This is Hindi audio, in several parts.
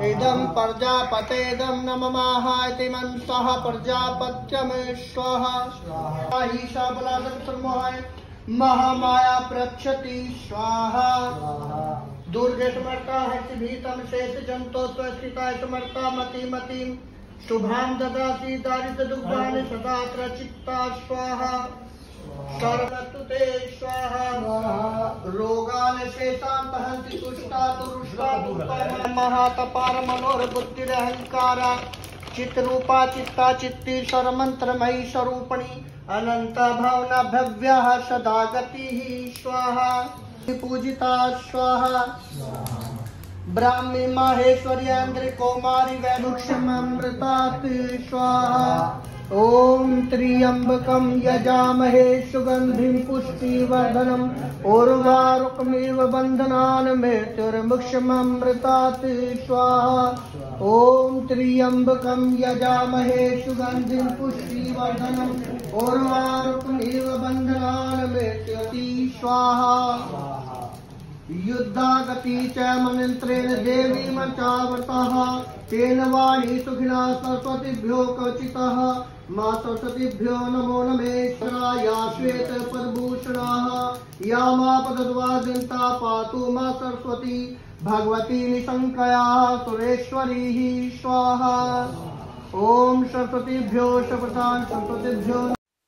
इदं प्रजापतेदं नमः इति मनसः प्रजापत्यमेश्वः हि सबलादर्शमोहाय महामाया प्रक्षति स्वाहा दुर्गे समर्था हर्षभीतं शेष जंतो स्वस्थिताय समर्था मतिमतिं शुभां ददासि दारिद्र दुःखानि सदा प्रचित्ता स्वाहा सर्वतु ते स्वाहा रोगान् शेषान् हन्ति तुष्टा तुरुष्टा महातपार मनोरबुद्धिरहंकार चित्रूपा चित्ता चित्ती सर्वमंत्रमयी स्वरूपिणी अनंत भवन भव्यः सदा गतिः स्वाहा पूजिता स्वाहा ब्राह्मी माहेश्वरी इंद्र कौमारी वैमुक्षमृतात् स्वाहा ओम त्र्यंबकं यजामहे सुगंधिं पुष्टिवर्धनम् उर्वारुकमिव बन्धनान् मृत्युर्मुक्षममृतात् स्वाहा ओम त्र्यंबकं यजामहे सुगंधिं पुष्टिवर्धनम् उर्वारुकमिव बन्धनान् मृत्युर्मुक्षममृतात् स्वाहा युद्धागति च मन्त्रेण देवी मचावतः तेन वाणी सुखिना सरस्वतीभ्यो कवचितः मा सरस्वतीभ्यो नमो नमेश्वराया श्वेत पद्मभूषणाः या मा पदद्वादिन्ता पातु मा सरस्वती भगवती निशंकया सुरेश्वरी स्वाहा ओम सरस्वतीभ्यो शपथान् सरस्वतीभ्यो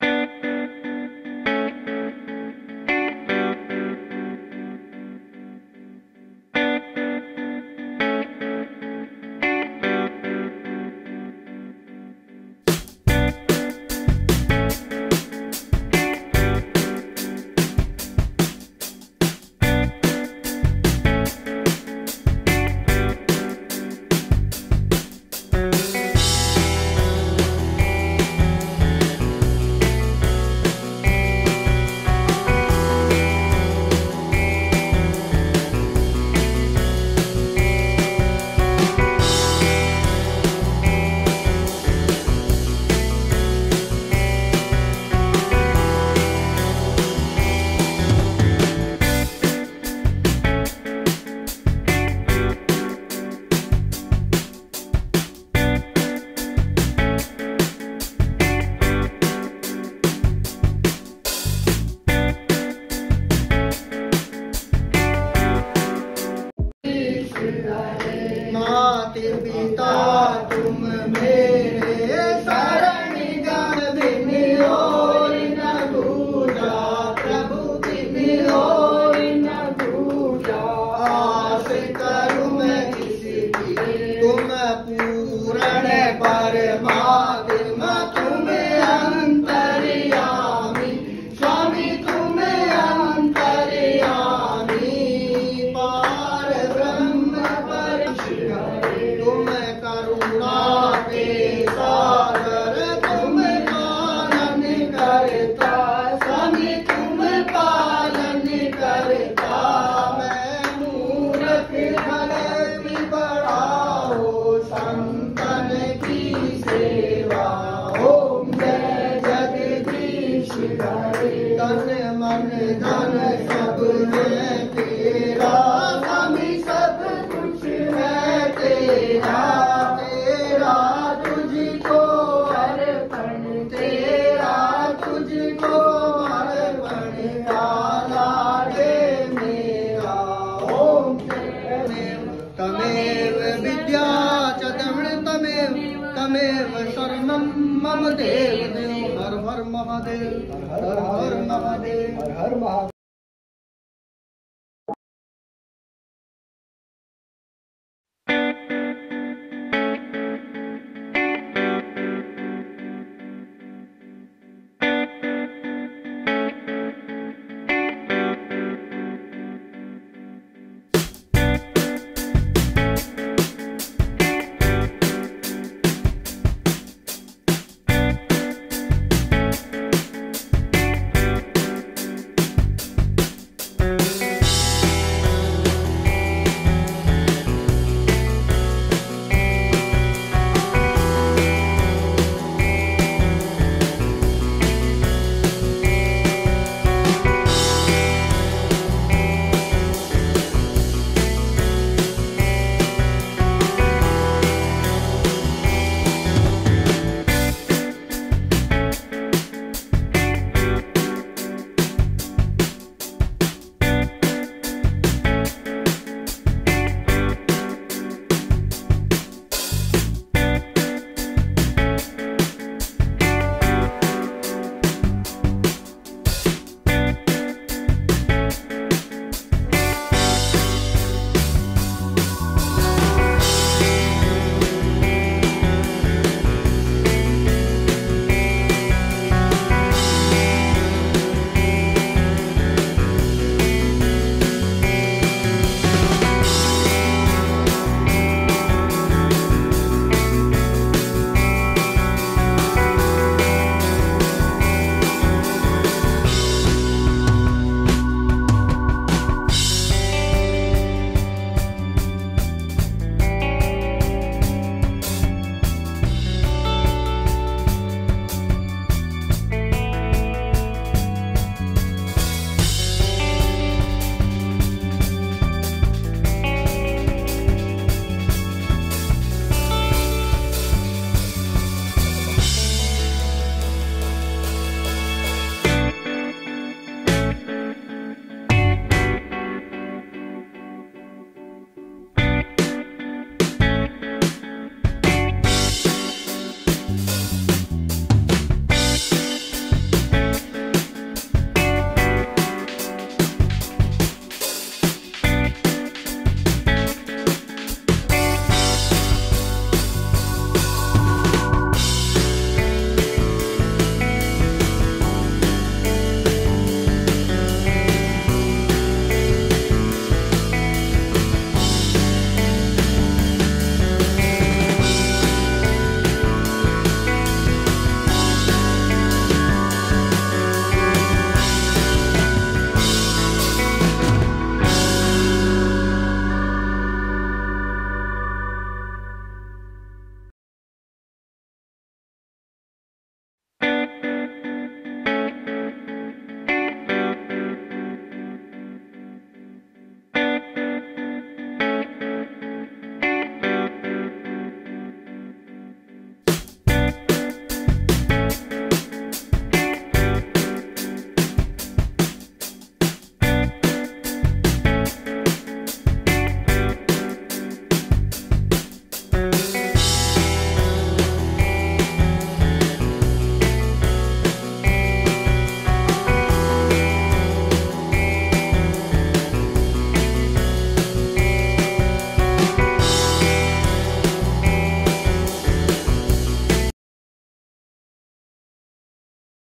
पिता तुम मेरे शरण गण बिन और न दूजा प्रभु बिन और न दूजा आस करूं मैं किसी की तुम पूर्ण परमात्मा तुम अंतर्यामी स्वामी तुम अंतर्यामी पार ब्रह्म पर तुम करुणा के सागर तुम पालन करता स्वामी तुम पालन करता मैं मूर्ख भले भी बढ़ाओ संतन की सेवा ओम जय जगदीश हरे तन मन धन सब है तेरा स्वामी सब कुछ है तेरा तेरा तुझको अर्पण तेरा तुझको अर्पण काला दे मेरा ओम तमेव विद्या च तमेव तमेव शरणं मम देव हर हर महादेव हर हर महादेव हर हर महादेव।